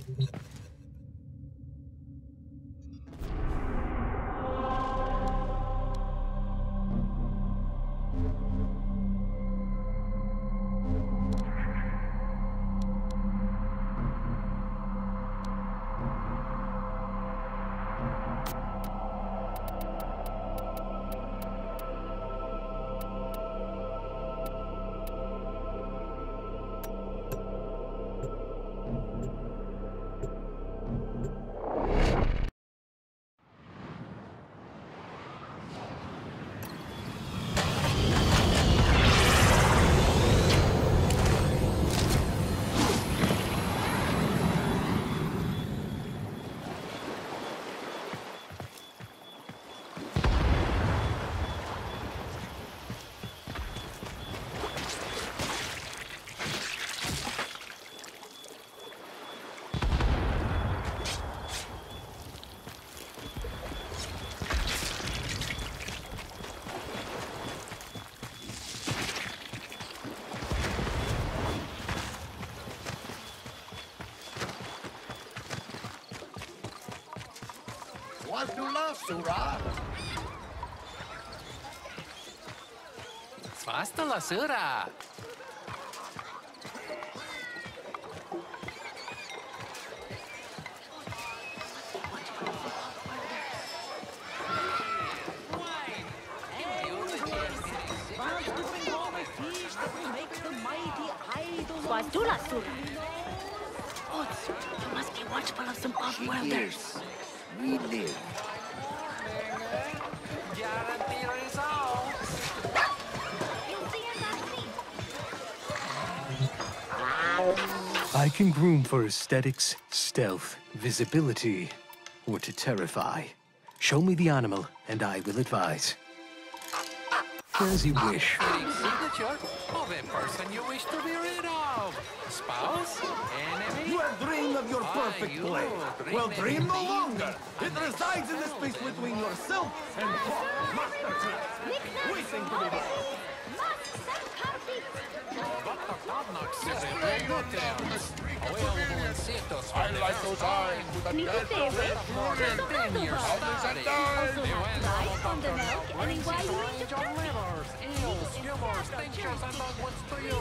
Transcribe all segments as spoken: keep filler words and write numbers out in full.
Swasta la sura. Swadula sura. Odds, you must be watchful of some off-worlders. We live. Guarantee results. I can groom for aesthetics, stealth, visibility, or to terrify. Show me the animal, and I will advise. As you wish. Signature of a person you wish to be rid of. Spouse? Enemy? You have dreamed of your perfect you play. dream Well, dream no indeed. longer. It resides in the space between yourself and Masterclass. Waiting to be born. Available in Cetus. I like those eyes with the dead More than ten years study. The West on the milk, and why you range of livers, eels, humors, tinctures, and onwards to you.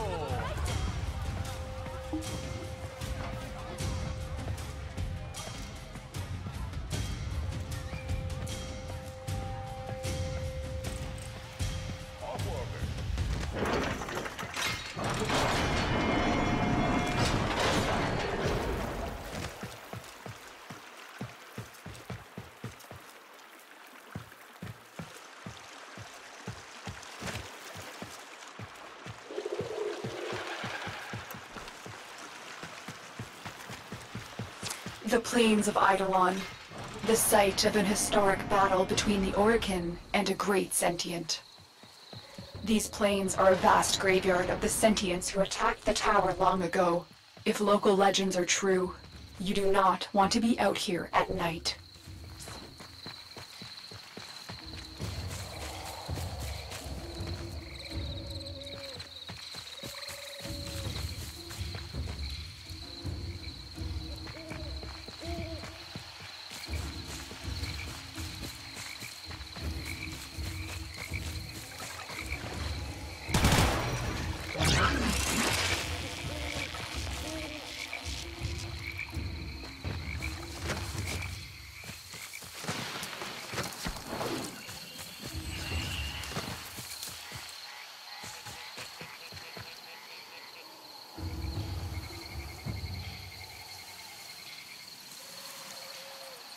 The plains of Eidolon, the site of an historic battle between the Orokin and a great sentient. These plains are a vast graveyard of the sentients who attacked the tower long ago. If local legends are true, you do not want to be out here at night.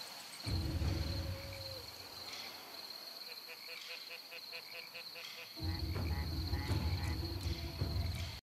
Thank you.